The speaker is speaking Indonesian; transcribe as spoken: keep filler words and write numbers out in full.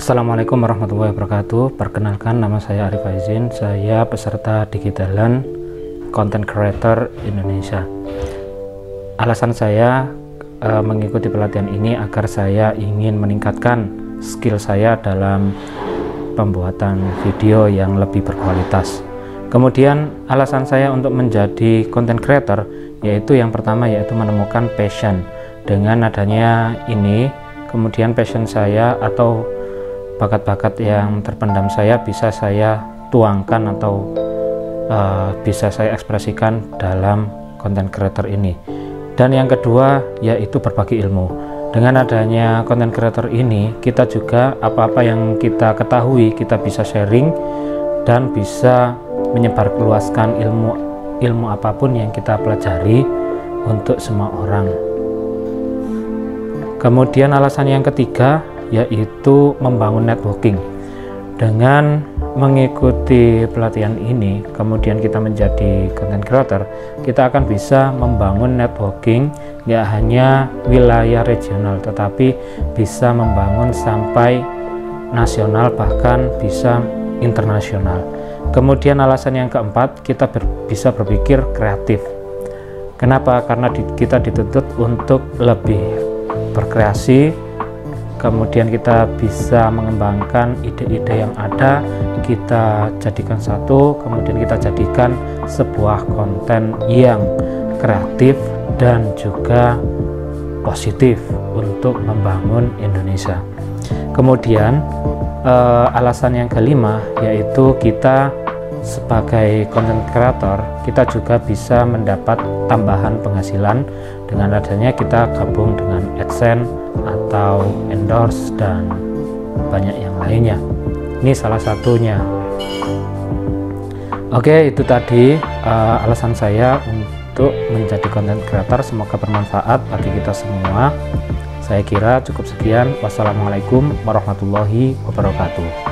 Assalamualaikum warahmatullahi wabarakatuh. Perkenalkan, nama saya Arif Aizin. Saya peserta Digitalan Content Creator Indonesia. Alasan saya e, mengikuti pelatihan ini agar saya ingin meningkatkan skill saya dalam pembuatan video yang lebih berkualitas. Kemudian alasan saya untuk menjadi content creator yaitu yang pertama yaitu menemukan passion. Dengan adanya ini, kemudian passion saya atau bakat-bakat yang terpendam saya bisa saya tuangkan atau uh, bisa saya ekspresikan dalam content creator ini. Dan yang kedua yaitu berbagi ilmu. Dengan adanya content creator ini, kita juga apa-apa yang kita ketahui kita bisa sharing dan bisa menyebarluaskan ilmu ilmu apapun yang kita pelajari untuk semua orang. Kemudian alasan yang ketiga yaitu membangun networking. Dengan mengikuti pelatihan ini, kemudian kita menjadi content creator, kita akan bisa membangun networking nggak hanya wilayah regional, tetapi bisa membangun sampai nasional, bahkan bisa internasional. Kemudian alasan yang keempat, kita ber, bisa berpikir kreatif. Kenapa? Karena di, kita dituntut untuk lebih berkreasi. Kemudian kita bisa mengembangkan ide-ide yang ada, kita jadikan satu, kemudian kita jadikan sebuah konten yang kreatif dan juga positif untuk membangun Indonesia. Kemudian eh, alasan yang kelima yaitu kita sebagai content creator, kita juga bisa mendapat tambahan penghasilan dengan adanya kita gabung dengan AdSense atau endorse dan banyak yang lainnya. Ini salah satunya. Oke, itu tadi uh, alasan saya untuk menjadi content creator. Semoga bermanfaat bagi kita semua. Saya kira cukup sekian. Wassalamualaikum warahmatullahi wabarakatuh.